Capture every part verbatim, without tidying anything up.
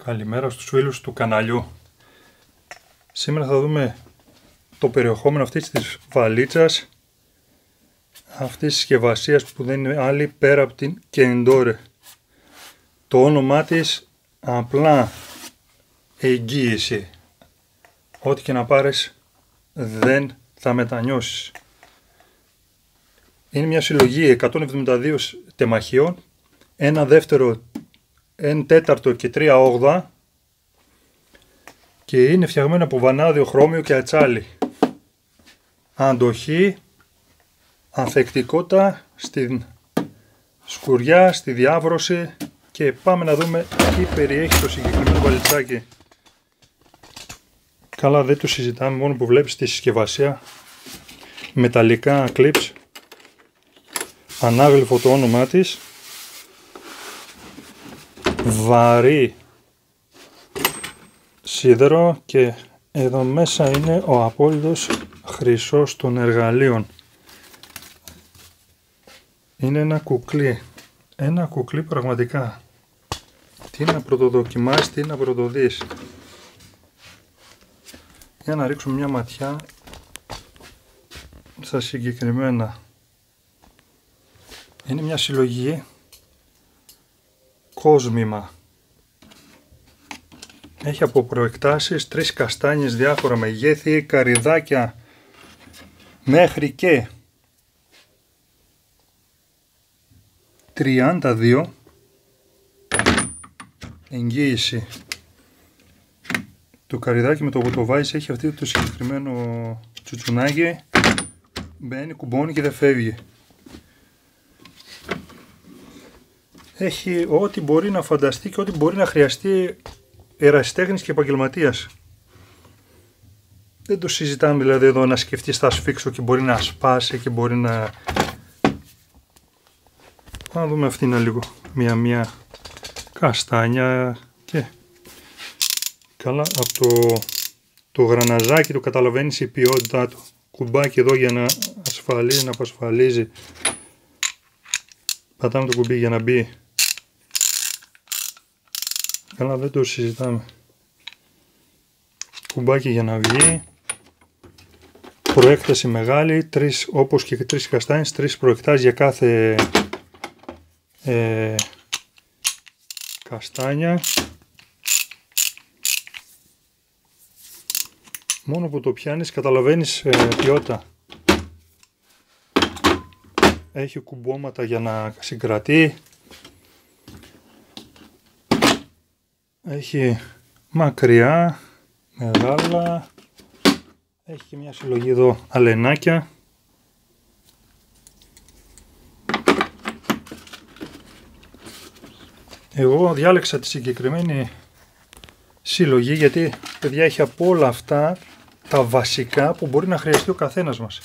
Καλημέρα στους φίλους του καναλιού. Σήμερα θα δούμε το περιεχόμενο αυτής της βαλίτσας, αυτής της συσκευασίας που δεν είναι άλλη πέρα από την Kendore. Το όνομά της απλά εγγύηση. Ό,τι και να πάρεις δεν θα μετανιώσεις. Είναι μια συλλογή εκατόν εβδομήντα δύο τεμαχίων, ένα δεύτερο, ένα τέταρτο και τρία όγδοα και είναι φτιαγμένο από βανάδιο, χρώμιο και ατσάλι. Αντοχή, ανθεκτικότητα στην σκουριά, στη διάβρωση και πάμε να δούμε τι περιέχει το συγκεκριμένο βαλιτσάκι. Καλά, δεν το συζητάμε, μόνο που βλέπεις τη συσκευασία. Μεταλλικά clips, ανάγλυφο το όνομά της, βαρύ σίδερο και εδώ μέσα είναι ο απόλυτος χρυσός των εργαλείων. Είναι ένα κουκλί, ένα κουκλί πραγματικά. Τι να πρωτοδοκιμάσεις, τι να πρωτοδείς. Για να ρίξουμε μια ματιά στα συγκεκριμένα. Είναι μια συλλογή κόσμημα. Έχει από προεκτάσεις τρεις καστάνιες διάφορα μεγέθη, καρυδάκια μέχρι και τριάντα δύο. Εγγύηση. Το καρυδάκι με το που το βάζεις έχει αυτό το συγκεκριμένο τσουτσουνάκι. Μπαίνει, κουμπώνει και δεν φεύγει. Έχει ό,τι μπορεί να φανταστεί και ό,τι μπορεί να χρειαστεί ερασιτέχνης και επαγγελματίας. Δεν το συζητάμε δηλαδή εδώ να σκεφτείς θα σφίξω και μπορεί να σπάσει και μπορεί να... Να δούμε αυτήν λίγο. Μία-μία καστάνια και... Καλά, από το, το γραναζάκι το καταλαβαίνεις η ποιότητά του. Κουμπάκι εδώ για να ασφαλίζει, να απασφαλίζει. Πατάμε το κουμπί για να μπει. Καλά, δεν το συζητάμε. Κουμπάκι για να βγει. Προέκταση μεγάλη, τρεις, όπως και τρεις καστάνιες, τρεις προεκτάσεις για κάθε ε, καστάνια. Μόνο που το πιάνεις καταλαβαίνεις ε, ποιότητα. Έχει κουμπώματα για να συγκρατεί. Έχει μακριά, μεγάλα. Έχει και μια συλλογή εδώ αλενάκια. Εγώ διάλεξα τη συγκεκριμένη συλλογή γιατί, παιδιά, έχει από όλα αυτά τα βασικά που μπορεί να χρειαστεί ο καθένας μας.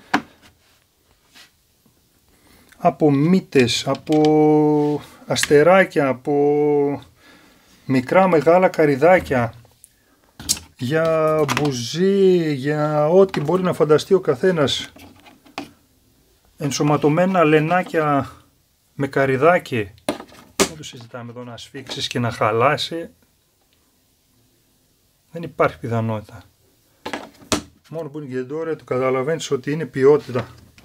Από μύτες, από αστεράκια, από μικρά μεγάλα καρυδάκια, για μπουζί, για ό,τι μπορεί να φανταστεί ο καθένας. Ενσωματωμένα λενάκια με καρυδάκι. Δεν το συζητάμε εδώ να σφίξεις και να χαλάσει. Δεν υπάρχει πιθανότητα. Μόνο που είναι Kendore το καταλαβαίνεις ότι είναι ποιότητα.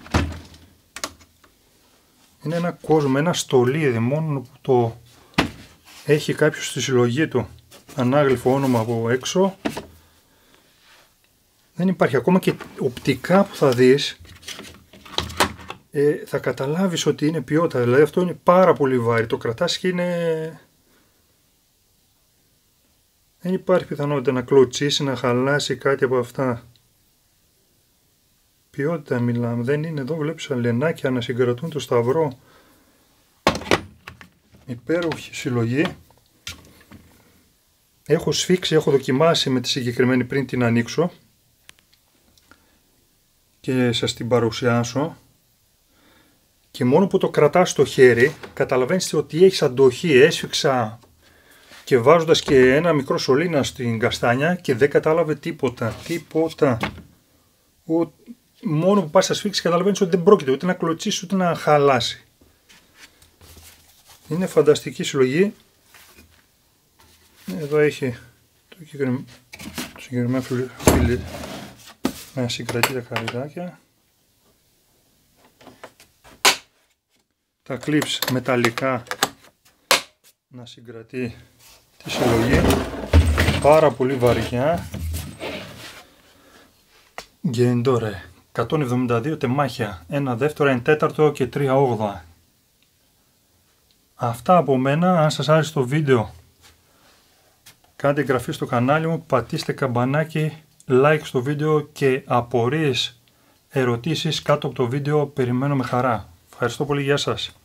Είναι ένα κόσμο, ένα στολίδι, μόνο που το έχει κάποιος στη συλλογή του. Ανάγλυφο όνομα από έξω. Δεν υπάρχει ακόμα και οπτικά που θα δεις. Ε, θα καταλάβεις ότι είναι ποιότητα. Δηλαδή αυτό είναι πάρα πολύ βάρη. Το κρατάς και είναι... Δεν υπάρχει πιθανότητα να κλωτσίσει, να χαλάσει κάτι από αυτά. Ποιότητα μιλάμε. Δεν είναι εδώ, βλέπεις αλενάκια να συγκρατούν το σταυρό. Υπέροχη συλλογή. Έχω σφίξει, έχω δοκιμάσει με τη συγκεκριμένη πριν την ανοίξω. Και σας την παρουσιάσω. Και μόνο που το κρατάς στο χέρι, καταλαβαίνεις ότι έχεις αντοχή. Έσφιξα και βάζοντας και ένα μικρό σωλήνα στην καστάνια και δεν κατάλαβε τίποτα. Τίποτα. Ο... Μόνο που πας να σφίξεις καταλαβαίνεις ότι δεν πρόκειται ούτε να κλωτσίσει ούτε να χαλάσει. Είναι φανταστική συλλογή. Εδώ έχει το συγκεκριμένο φίλι να συγκρατεί τα καρυδάκια. Τα clips μεταλλικά να συγκρατεί τη συλλογή. Πάρα πολύ βαριά. Γκεντόρε εκατόν εβδομήντα δύο τεμάχια, ένα δεύτερο, ένα τέταρτο και τρία όγδοα. Αυτά από μένα. Αν σας άρεσε το βίντεο, κάντε εγγραφή στο κανάλι μου, πατήστε καμπανάκι, like στο βίντεο και απορίες, ερωτήσεις κάτω από το βίντεο περιμένω με χαρά. Ευχαριστώ πολύ, γεια σας.